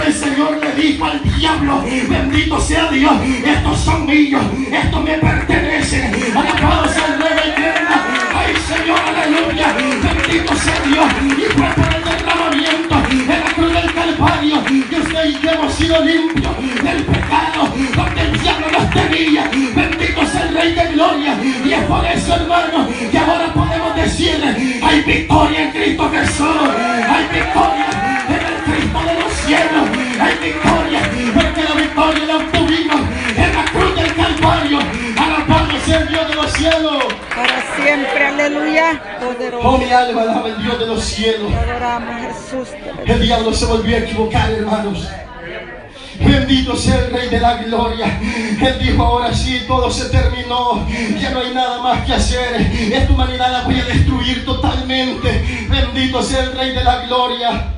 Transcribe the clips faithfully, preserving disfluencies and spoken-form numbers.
el Señor le dijo al diablo, bendito sea Dios, estos son míos, estos me pertenecen. Alabado sea el Rey eterno. Ay, Señor, aleluya, bendito sea Dios. Y fue por el derramamiento en la cruz del Calvario que usted y yo hemos sido limpios del pecado donde el diablo nos tenía. Bendito sea el Rey de gloria. Y es por eso, hermano, que ahora podemos decir, hay victoria en Cristo Jesús, hay victoria en el Cristo de los cielos, hay victoria, porque la victoria la obtuvimos en la cruz del Calvario. Alabado sea el Dios de los cielos. Para siempre, aleluya. Poderoso. Oh, mi alma alaba al Dios de los cielos. Adoramos a Jesús. El diablo se volvió a equivocar, hermanos. Bendito sea el Rey de la gloria. Él dijo, ahora sí, todo se terminó, ya no hay nada más que hacer, esta humanidad la voy a destruir totalmente. Bendito sea el Rey de la gloria.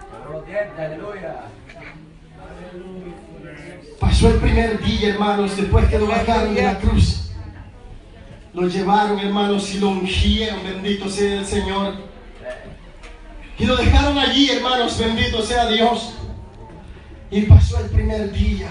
Pasó el primer día, hermanos, después que lo bajaron de la cruz, lo llevaron, hermanos, y lo ungieron. Bendito sea el Señor. Y lo dejaron allí, hermanos, bendito sea Dios. Y pasó el primer día.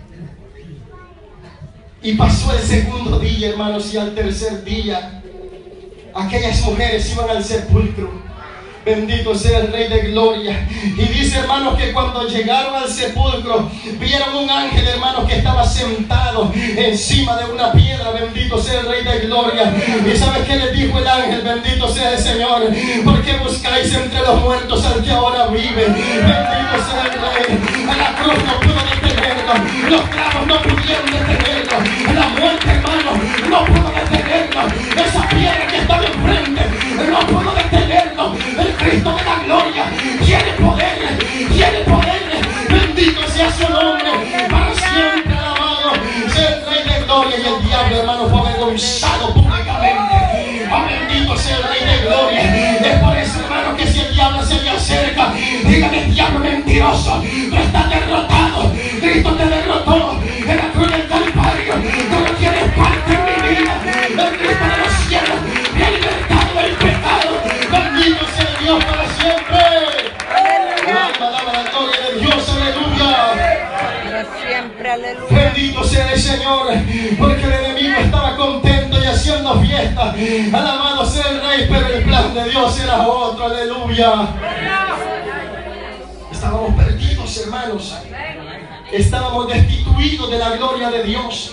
Y pasó el segundo día, hermanos, y al tercer día, aquellas mujeres iban al sepulcro. Bendito sea el Rey de gloria. Y dice, hermanos, que cuando llegaron al sepulcro, vieron un ángel, hermanos, que estaba sentado encima de una piedra. Bendito sea el Rey de gloria. Y ¿sabes qué les dijo el ángel? Bendito sea el Señor. ¿Por qué buscáis entre los muertos al que ahora vive? Bendito sea el Rey. A la cruz no pudo detenerlo, los clavos no pudieron detenerlo, la muerte, hermanos, no pudo detenerlo, esa piedra que estaba enfrente no pudo detenerlo. El Cristo de la gloria tiene poder, tiene poder. Bendito sea su nombre, para siempre alabado sea el Rey de gloria. Y el diablo, hermano, fue avergonzado públicamente. Oh, bendito sea el Rey de gloria. Es por eso, hermano, que si el diablo se le acerca, dígame, diablo mentiroso, tú estás derrotado. Cristo te derrotó en la cruz del Calvario. Tú no tienes parte en mi vida. El Cristo de los cielos me ha libertado del pecado. Bendito sea Dios para siempre. Alma, alaba la gloria de Dios, aleluya. Para siempre, aleluya. Bendito sea el Señor, porque el enemigo estaba contento y haciendo fiesta. Alabado sea el Rey, pero el plan de Dios era otro, aleluya. Estábamos perdidos, hermanos. Estábamos destituidos de la gloria de Dios.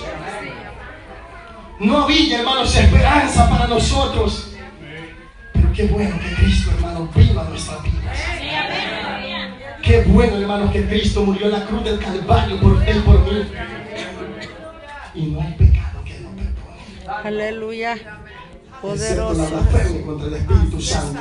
No había, hermanos, esperanza para nosotros. Pero qué bueno que Cristo, hermano, viva nuestras vidas. Qué bueno, hermanos, que Cristo murió en la cruz del Calvario por él, por mí. Y no hay pecado que no perdone. Aleluya. Excepto la Poderoso. blasfemia contra el Espíritu Santo.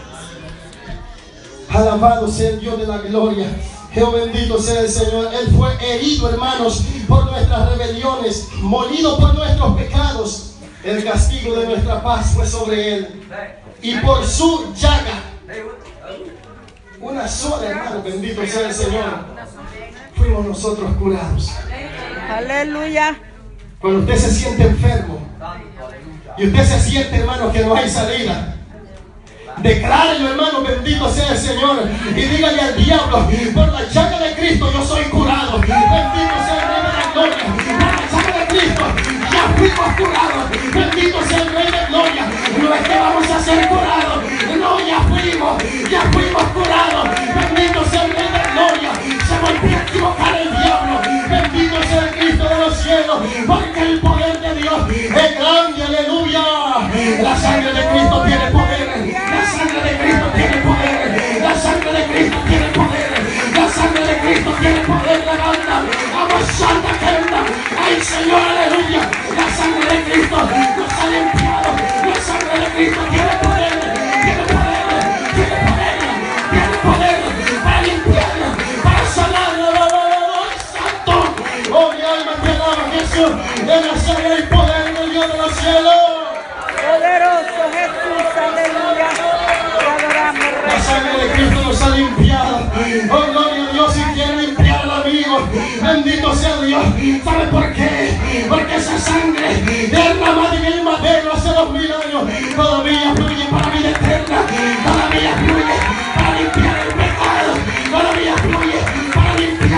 Alabado sea el Dios de la gloria. Jehová bendito sea el Señor. Él fue herido, hermanos, por nuestras rebeliones, molido por nuestros pecados. El castigo de nuestra paz fue sobre él. Y por su llaga, una sola, hermano, bendito sea el Señor, fuimos nosotros curados. Aleluya. Cuando usted se siente enfermo y usted se siente, hermano, que no hay salida, declárelo, hermano, bendito sea el Señor, y dígale al diablo, por la llaga de Cristo yo soy curado. Bendito sea el Rey de la gloria. Por la llaga de Cristo ya fuimos curados. Bendito sea el Rey de gloria. No es que vamos a ser curados, no, ya fuimos, ya fuimos curados. Bendito sea el Rey de gloria. Se volvió a equivocar el diablo. Bendito sea el Cristo de los cielos, porque el poder de Dios es grande, aleluya. La sangre de Cristo tiene poder. La sangre de Cristo tiene poder. La sangre de Cristo tiene poder. La sangre de Cristo tiene poder. La banda, vamos, santa querida. Ay, Señor, aleluya. La sangre de Cristo nos ha limpiado. La sangre de Cristo tiene poder. Tiene poder. Tiene poder. Tiene poder para limpiar, para sanar. Santo. Oh, mi alma te alaba, Jesús. En la sangre hay poder del Dios de los cielos. Poderoso Jesús, aleluya. Te adoramos, La Rey. sangre de Cristo nos ha limpiado. Oh, gloria a Dios, y quiere limpiar al amigo. Bendito sea Dios. ¿Sabe por qué? Porque esa sangre derramada en el madero hace dos mil años todavía fluye para vida eterna. Todavía fluye para limpiar el pecado. Todavía fluye para limpiar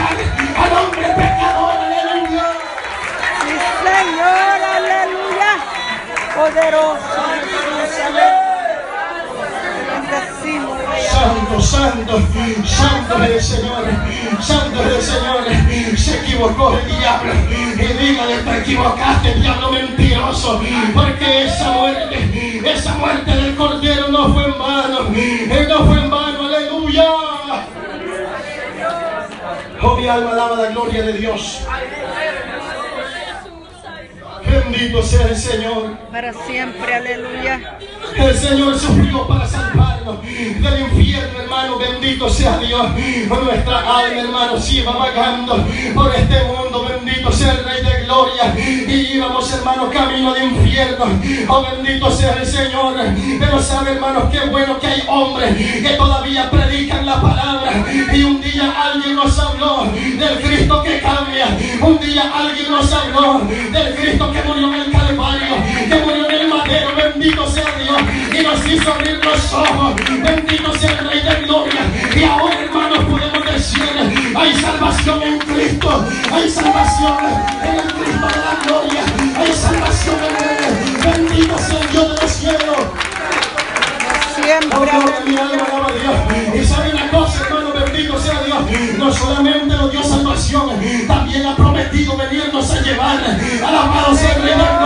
santo, santo, santo es el Señor, santo es el Señor. Se equivocó el diablo y dígale: te equivocaste, diablo mentiroso, porque esa muerte, esa muerte del Cordero no fue en vano, no fue en vano, aleluya. Oh, mi alma alaba la gloria de Dios. Bendito sea el Señor. Para siempre, aleluya. El Señor sufrió para salvarnos del infierno, hermano. Bendito sea Dios. Nuestra alma, hermano, se iba vagando por este mundo. Bendito sea el Rey de Gloria. Y íbamos, hermano, camino de infierno. Oh, bendito sea el Señor. Pero sabe, hermanos, qué bueno que hay hombres que todavía predican la palabra. Y un día alguien nos habló del Cristo que cambia. Un día alguien nos habló del Cristo que murió en el Calvario, que murió en el madero. Bendito sea Dios, y nos hizo abrir los ojos. Bendito sea el Rey de Gloria. Y ahora, hermanos, podemos decir: hay salvación en Cristo, hay salvación en el Cristo de la gloria, hay salvación en Él. Bendito sea el Dios de los cielos. Siempre, Oh, mi alma alaba a Dios. Y sabe una cosa, hermano, bendito sea Dios. No solamente nos dio salvación, también ha prometido venirnos a llevar. Alabado sea el Rey de